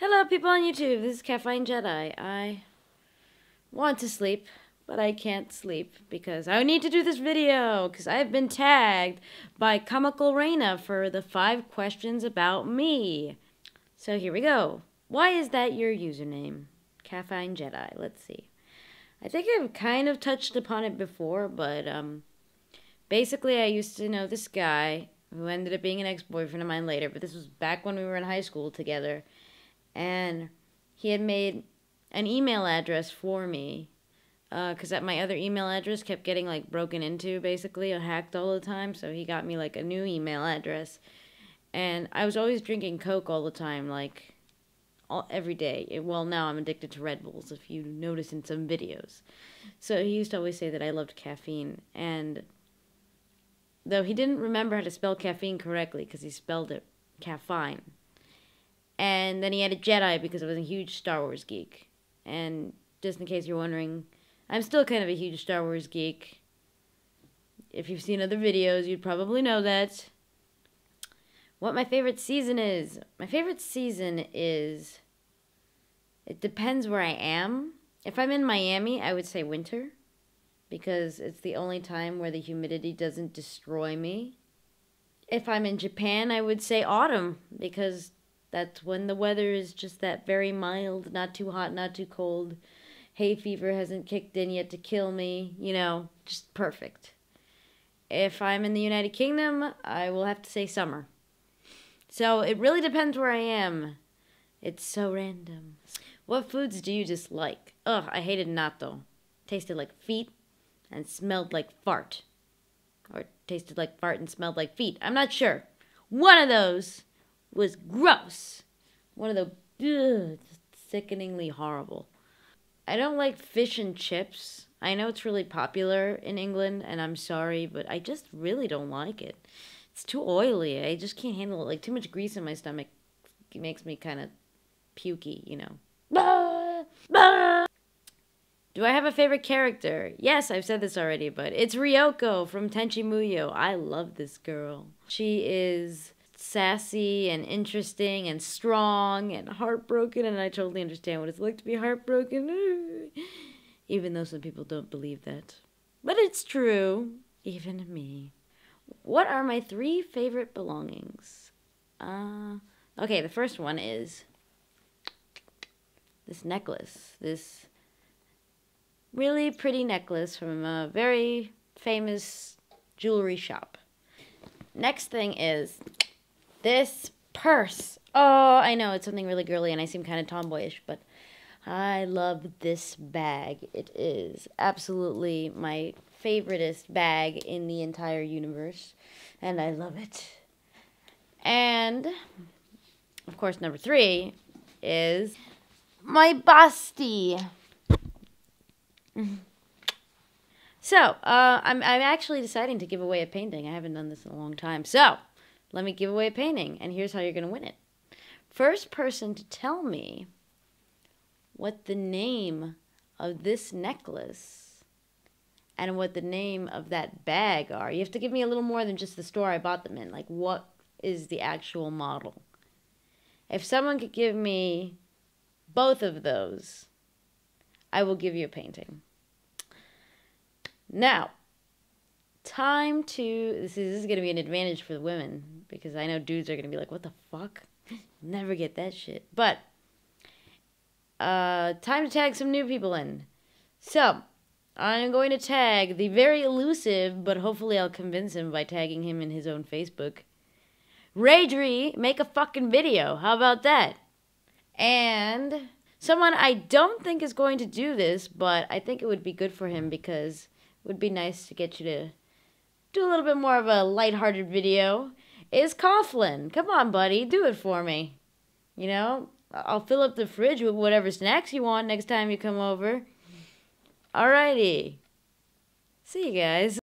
Hello, people on YouTube. This is Caffeine Jedi. I want to sleep, but I can't sleep because I need to do this video because I've been tagged by Comical Reina for the 5 questions about me. So here we go. Why is that your username? Caffeine Jedi. Let's see. I think I've kind of touched upon it before, but basically I used to know this guy who ended up being an ex-boyfriend of mine later, but this was back when we were in high school together. And he had made an email address for me because my other email address kept getting like broken into, basically, or hacked all the time. So he got me like a new email address, and I was always drinking Coke all the time, like every day. Well, now I'm addicted to Red Bulls, if you notice in some videos. So he used to always say that I loved caffeine, and though he didn't remember how to spell caffeine correctly because he spelled it caffeine. And then he had a Jedi because I was a huge Star Wars geek. And just in case you're wondering, I'm still kind of a huge Star Wars geek. If you've seen other videos, you'd probably know that. What my favorite season is? My favorite season is... It depends where I am. If I'm in Miami, I would say winter. Because it's the only time where the humidity doesn't destroy me. If I'm in Japan, I would say autumn. Because... that's when the weather is just that very mild, not too hot, not too cold. Hay fever hasn't kicked in yet to kill me. You know, just perfect. If I'm in the United Kingdom, I will have to say summer. So it really depends where I am. It's so random. What foods do you dislike? Ugh, I hated natto. Tasted like feet and smelled like fart. Or tasted like fart and smelled like feet. I'm not sure. One of those was gross. One of the sickeningly horrible. I don't like fish and chips. I know it's really popular in England, and I'm sorry, but I just really don't like it. It's too oily. I just can't handle it. Like, too much grease in my stomach makes me kind of pukey, you know. Bah! Bah! Do I have a favorite character? Yes, I've said this already, but it's Ryoko from Tenchi Muyo. I love this girl. She is sassy and interesting and strong and heartbroken, and I totally understand what it's like to be heartbroken, even though some people don't believe that. But it's true, even me. What are my 3 favorite belongings? Okay, the first one is this necklace. This really pretty necklace from a very famous jewelry shop. Next thing is this purse. Oh, I know, it's something really girly and I seem kind of tomboyish, but I love this bag. It is absolutely my favoriteest bag in the entire universe, and I love it. And, of course, number 3 is my basti. So, I'm actually deciding to give away a painting. I haven't done this in a long time, so let me give away a painting, and here's how you're going to win it. First person to tell me what the name of this necklace and what the name of that bag are. You have to give me a little more than just the store I bought them in. Like, what is the actual model? If someone could give me both of those, I will give you a painting. Now, time to... This is going to be an advantage for the women, because I know dudes are going to be like, what the fuck? Never get that shit. But, time to tag some new people in. So, I'm going to tag the very elusive, but hopefully I'll convince him by tagging him in his own Facebook. Raydree, make a fucking video. How about that? And someone I don't think is going to do this, but I think it would be good for him because it would be nice to get you to do a little bit more of a lighthearted video, is Coughlin. Come on, buddy. Do it for me. You know, I'll fill up the fridge with whatever snacks you want next time you come over. Alrighty. See you guys.